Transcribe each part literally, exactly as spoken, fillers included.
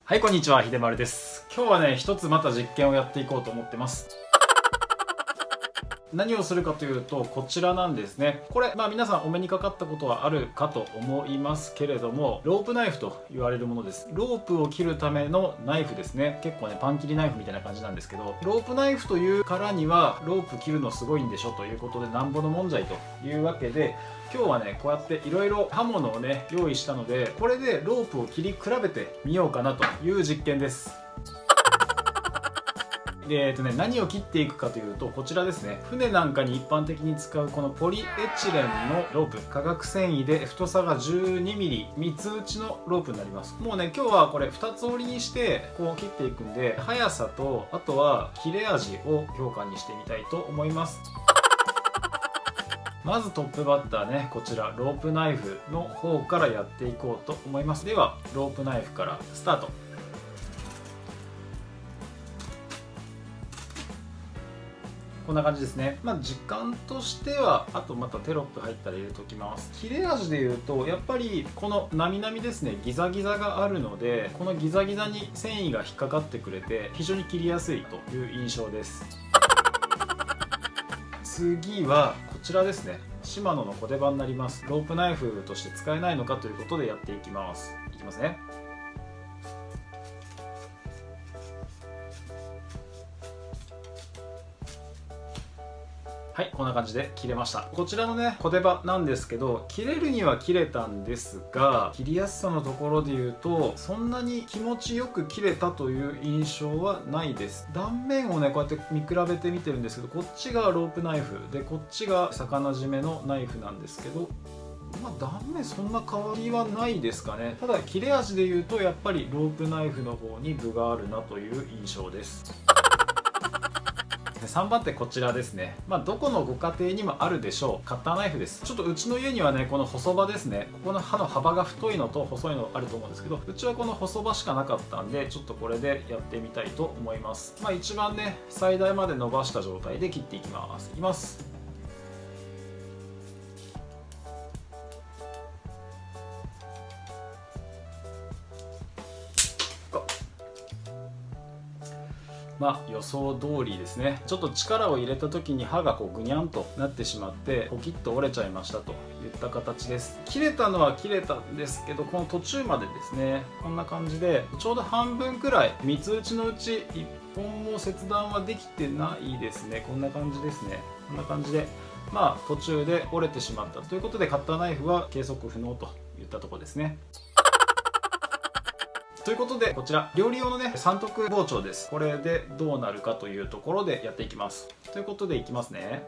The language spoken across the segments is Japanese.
はい、こんにちは、ひでまるです。今日はね、一つまた実験をやっていこうと思ってます。何をするかというと、こちらなんですね。これ、まあ皆さんお目にかかったことはあるかと思いますけれども、ロープナイフと言われるものです。ロープを切るためのナイフですね。結構ね、パン切りナイフみたいな感じなんですけど、ロープナイフというからには、ロープ切るのすごいんでしょということで、なんぼのもんじゃいというわけで、今日はね、こうやっていろいろ刃物をね、用意したので、これでロープを切り比べてみようかなという実験です。でえっとね、何を切っていくかというと、こちらですね。船なんかに一般的に使うこのポリエチレンのロープ、化学繊維で太さが じゅうにミリ、みっつ打ちのロープになります。もうね、今日はこれふたつ折りにしてこう切っていくんで、速さとあとは切れ味を評価にしてみたいと思います。まずトップバッターね、こちらロープナイフの方からやっていこうと思います。ではロープナイフからスタート。こんな感じですね。まあ時間としては、あとまたテロップ入ったら入れておきます。切れ味でいうと、やっぱりこのなみなみですね、ギザギザがあるので、このギザギザに繊維が引っかかってくれて非常に切りやすいという印象です。次はこちらですね。シマノの小手羽になります。ロープナイフとして使えないのかということでやっていきます。いきますね。はい、こんな感じで切れました。こちらのね、小手羽なんですけど、切れるには切れたんですが、切りやすさのところで言うと、そんなに気持ちよく切れたという印象はないです。断面をね、こうやって見比べてみてるんですけど、こっちがロープナイフで、こっちが魚締めのナイフなんですけど、まあ、断面そんな変わりはないですかね。ただ切れ味で言うと、やっぱりロープナイフの方に分があるなという印象です。さんばん手こちらですね。まあどこのご家庭にもあるでしょう、カッターナイフです。ちょっとうちの家にはね、この細刃ですね、ここの刃の幅が太いのと細いのあると思うんですけど、うちはこの細刃しかなかったんで、ちょっとこれでやってみたいと思います。まあ一番ね、最大まで伸ばした状態で切っていきます。いきます。まあ予想通りですね。ちょっと力を入れた時に刃がこうグニャンとなってしまってポキッと折れちゃいましたといった形です。切れたのは切れたんですけど、この途中までですね、こんな感じでちょうど半分くらい、みっつ打ちのうちいっぽんも切断はできてないですね。こんな感じですね。こんな感じでまあ途中で折れてしまったということで、カッターナイフは計測不能といったところですね。ということで、こちら料理用のね三徳包丁です。これでどうなるかというところでやっていきます。ということでいきますね。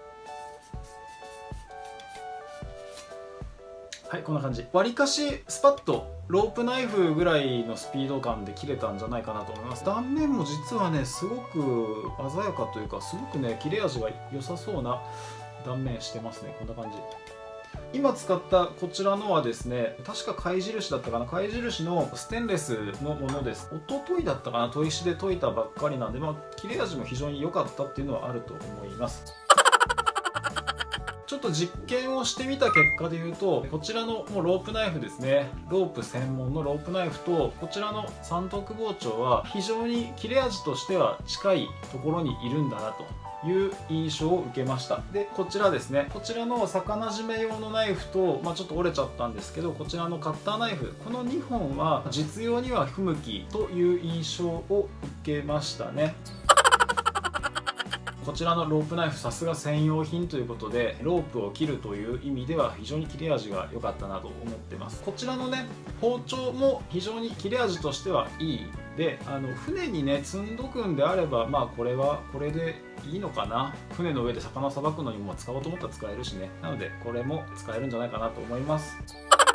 はい、こんな感じ。わりかしスパッとロープナイフぐらいのスピード感で切れたんじゃないかなと思います。断面も実はね、すごく鮮やかというか、すごくね切れ味が良さそうな断面してますね。こんな感じ。今使ったこちらのはですね、確か貝印だったかな、貝印のステンレスのものです。一昨日だったかな、砥石で研いだばっかりなんで、まあ、切れ味も非常に良かったっていうのはあると思います。ちょっと実験をしてみた結果で言うと、こちらのもうロープナイフですね、ロープ専門のロープナイフとこちらの三徳包丁は非常に切れ味としては近いところにいるんだなという印象を受けました。でこちらですね、こちらの魚締め用のナイフと、まあ、ちょっと折れちゃったんですけど、こちらのカッターナイフ、このにほんは実用には不向きという印象を受けましたね。こちらのロープナイフ、さすが専用品ということで、ロープを切るという意味では非常に切れ味が良かったなと思ってます。こちらのね包丁も非常に切れ味としてはいいで、あの船にね積んどくんであれば、まあこれはこれでいいのかな。船の上で魚をさばくのにも使おうと思ったら使えるしね。なのでこれも使えるんじゃないかなと思います。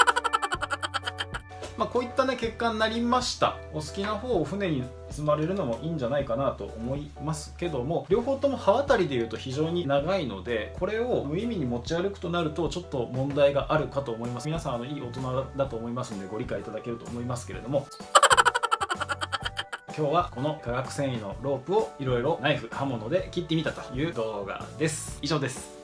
まあこういったね結果になりました。お好きな方を船に積まれるのもいいんじゃないかなと思いますけども、両方とも刃渡りでいうと非常に長いので、これを無意味に持ち歩くとなるとちょっと問題があるかと思います。皆さんあのいい大人だと思いますのでご理解いただけると思いますけれども、今日はこの化学繊維のロープをいろいろナイフ、刃物で切ってみたという動画です。以上です。